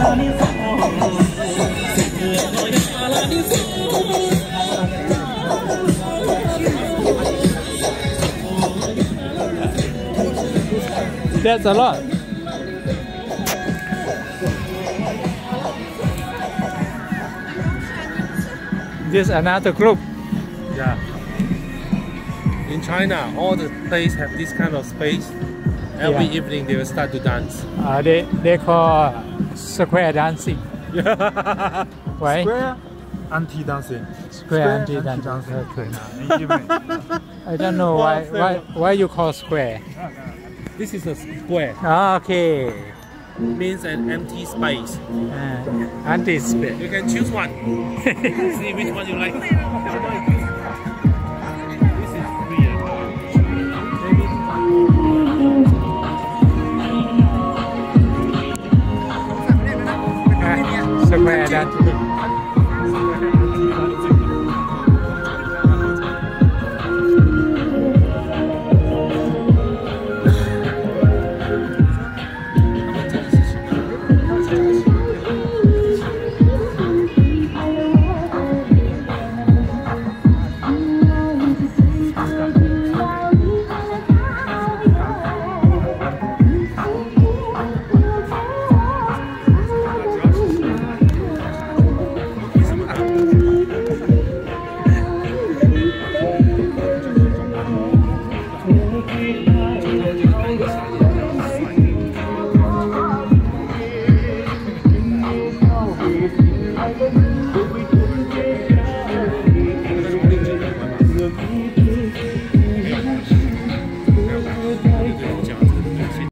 That's a lot. This another group. Yeah. In China, all the places have this kind of space. Every evening they will start to dance. They call square dancing. Right? Square Auntie dancing. Square Auntie dancing. Okay. I don't know why you call square. This is a square. Okay. Means an empty space. Auntie space. You can choose one. See which one you like. This is free. Square dancing.